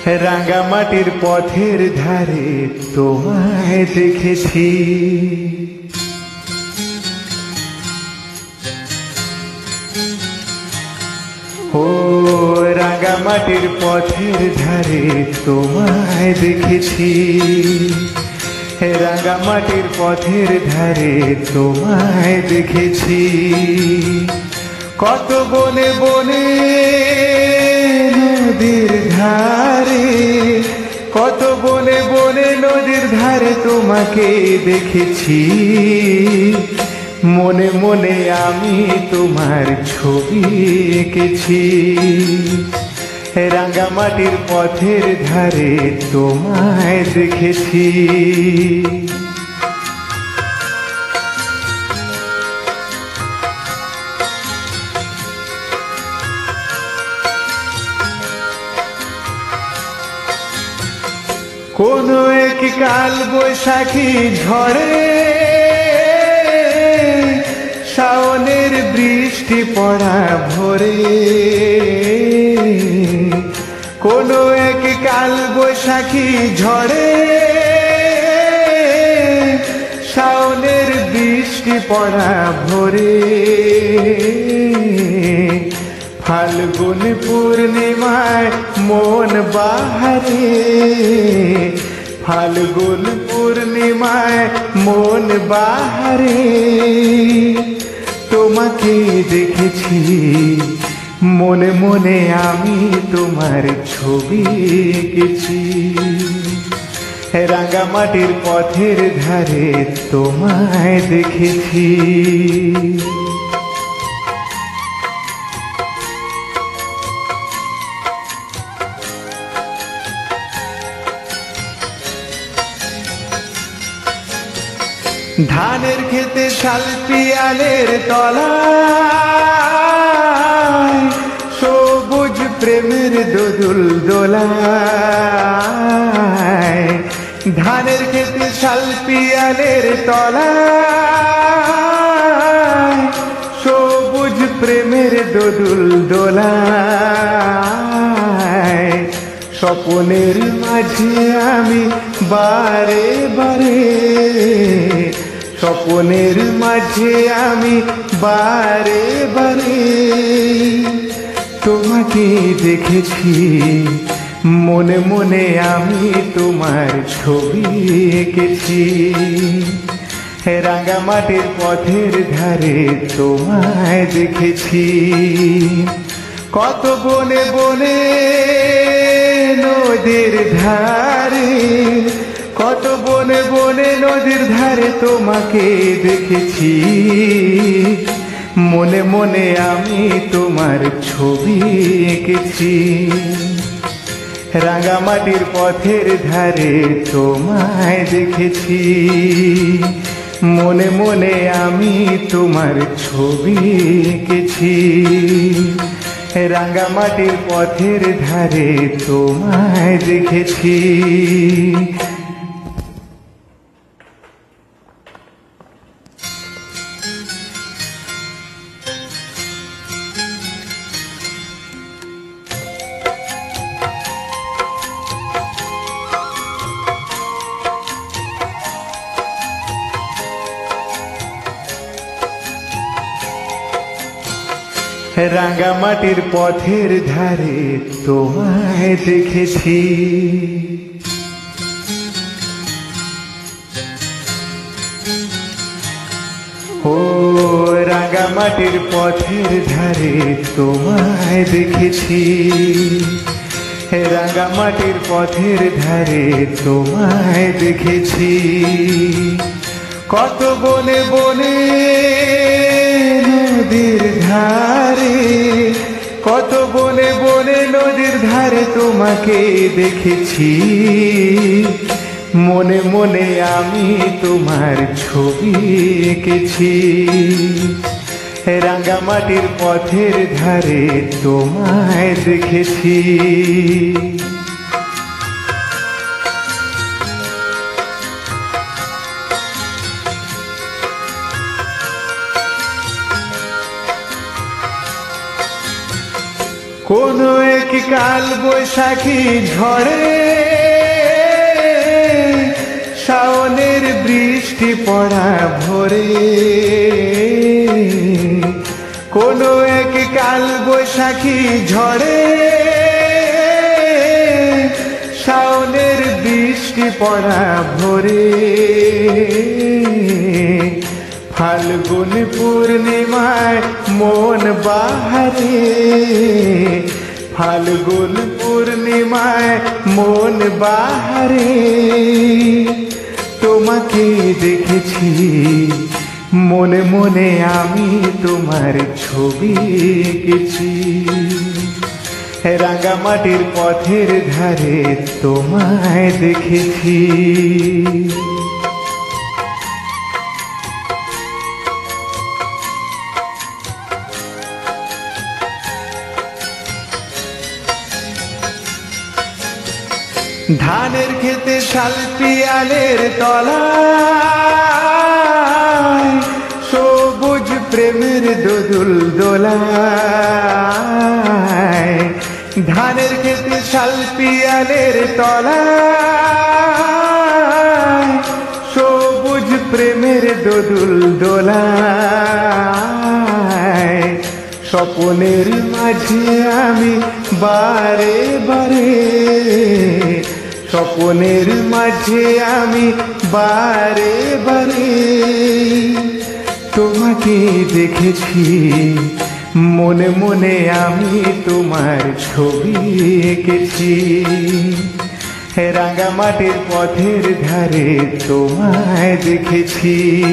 রাঙ্গামাটির পথের ধারে তোমায় দেখেছি। ও রাঙ্গামাটির পথের ধারে তোমায় দেখেছি। রাঙ্গামাটির পথের ধারে তোমায় দেখেছি। কত বনে বনে নদীর ধারে, কত বনে বনে নদীর ধারে তোমাকে দেখেছি। মনে মনে আমি তোমার ছবি এঁকেছি। রাঙ্গামাটির পথের ধারে তোমায় দেখেছি। কোনো এক কাল বৈশাখী ঝড়ে শাওনের বৃষ্টি পড়া ভোরে, কোনো এক কাল বৈশাখী ঝড়ে শাওনের বৃষ্টি পড়া ভোরে, ফাল্গুন পূর্ণিমায় মন বাহারে, ফাল্গুন পূর্ণিমায় মন বাহারে তোমাকে দেখেছি। মনে মনে আমি তোমার ছবি এঁকেছি। রাঙ্গামাটির পথের ধারে তোমায় দেখেছি। ধানের খেতে শাল পিয়ালের তলায় সবুজ প্রেমের দোদুল দোলায়, ধানের খেতে শাল পিয়ালের তলায় সবুজ প্রেমের দোদুল দোলায়, স্বপনের মাঝে আমি বারে বারে, স্বপনের মাঝে আমি বারে বারে তোমাকে দেখেছি। মনে মনে আমি তোমার ছবি এঁকেছি। রাঙ্গামাটির পথের ধারে তোমায় দেখেছি। কত বনে বনে নদীর ধারে, কত বনে বনে নদীর ধারে তোমাকে দেখেছি। মনে মনে আমি তোমার ছবি এঁকেছি। রাঙ্গামাটির পথের ধারে তোমায় দেখেছি। মনে মনে আমি তোমার ছবি এঁকেছি। রাঙ্গামাটির পথের ধারে তোমায় দেখেছি। রাঙ্গামাটির পথের ধারে তোমায় দেখেছি। ও রাঙ্গামাটির পথের ধারে তোমায় দেখেছি। রাঙ্গামাটির পথের ধারে তোমায় দেখেছি। কত বনে বনে নদীর ধারে, কত বনে বনে নদীর ধারে তোমাকে দেখেছি। মনে মনে আমি তোমার ছবি এঁকেছি। রাঙ্গামাটির পথের ধারে তোমায় দেখেছি। কোনো এক কাল বৈশাখী ঝড়ে শাওনের বৃষ্টি পড়া ভোরে, কোনো এক কাল বৈশাখী ঝড়ে শাওনের বৃষ্টি পড়া ভোরে, ফাল্গুন পূর্ণিমায় মন বাহারে, ফাল্গুন পূর্ণিমায় মন বাহারে, তোমাকে দেখেছি মনে মনে আমি তোমার ছবি এঁকেছি, রাঙামাটির পথের ধারে তোমায় দেখেছি। ধানের খেতে শালপিয়ালের তলায় সবুজ প্রেমের দোদুল দোলায়, ধানের খেতে শালপিয়ালের তলায় সবুজ প্রেমের দোদুল দোলায়, স্বপনের মাঝে আমি বারে বারে, স্বপনের মাঝে আমি বারে বারে তোমাকে দেখেছি, মনে মনে আমি তোমার ছবি এঁকেছি, রাঙামাটির পথের ধারে তোমায় দেখেছি।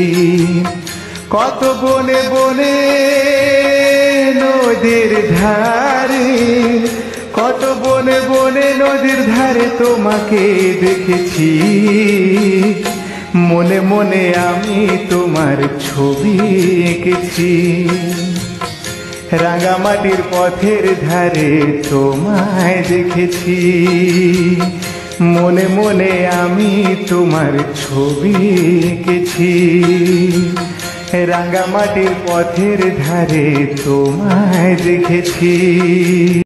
কত বনে বনে নদীর ধারে, কত বনে বনে নদীর ধারে তোমাকে দেখেছি, মনে মনে আমি তোমার ছবি এঁকেছি, রাঙামাটির পথের ধারে তোমায় দেখেছি, মনে মনে আমি তোমার ছবি এঁকেছি, রাঙামাটির পথের ধারে তোমায় দেখেছি।